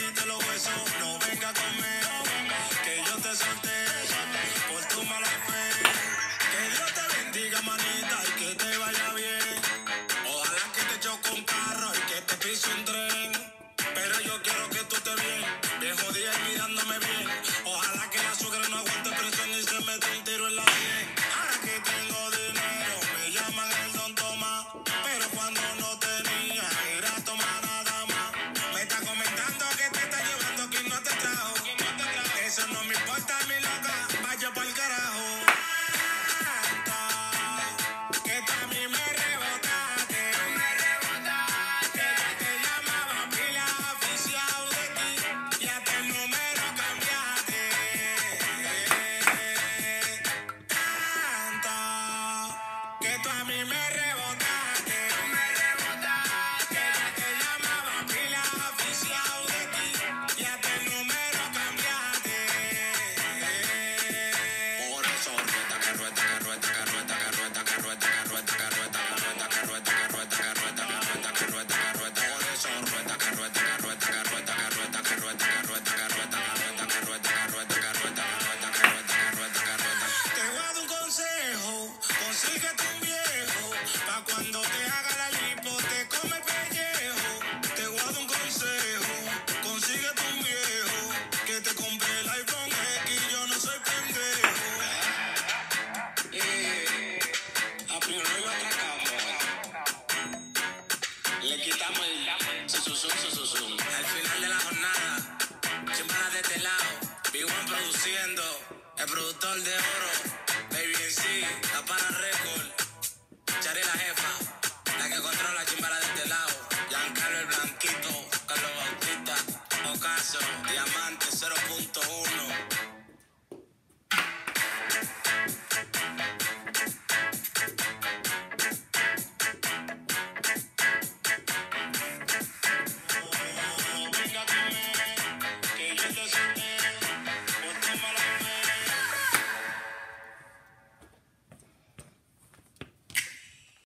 te lo hueso. No venga conmigo, que yo te solté por tu mala fe. Que Dios te bendiga, manita, y que te vaya bien. Ojalá que te choque un carro y que te pise un tren. Pero yo quiero que tú estés bien, bien jodida y mirándome bien. Ojalá que la suegra no aguante presión y se mete un tiro en la sien. Ahora que tengo dinero, me llaman el Don Tomás. Pero cuando no tenía, era a tomar nada más. Me está comentando que te está llevando quien no te trajo. Eso no me importa, mi loca, vaya pa'l carajo. Que tú a mí me rebotaste. Que yo te llamaba pila oficial de ti. Y hasta el número cambiaste. Tanto que tú a mí me rebotaste. Que yo te llamaba pila oficial de ti. Y hasta el número cambiaste. Por eso rueda, que rueda, que rueda, que rueda, que rueda, que rueda, que rueda, que rueda, que rueda, que rueda, que rueda, que rueda, que rueda, que rueda. Por eso rueda, que rueda, que rueda, que rueda, que rueda, que rueda, que rueda, que rueda, que rueda, que rueda, que rueda, que rueda, que rueda, que rueda, que rueda. Te voy a dar un consejo, consíguete un viejo, pa' cuando te haga la lipo te come el pellejo. Te voy a dar un consejo, consíguete un viejo, que te compre el iPhone X, yo no soy pendejo. A primero lo atracamos, le quitamos el susuzum. Al final de la jornada, Chimbala de este lado, Big One produciendo, el productor de oro, Baby en sí, la para record, Chari la jefa, la que controla Chimbala de este lado, Giancarlo el Blanquito, Carlos Bautista, Ocaso, Diamante 0.1.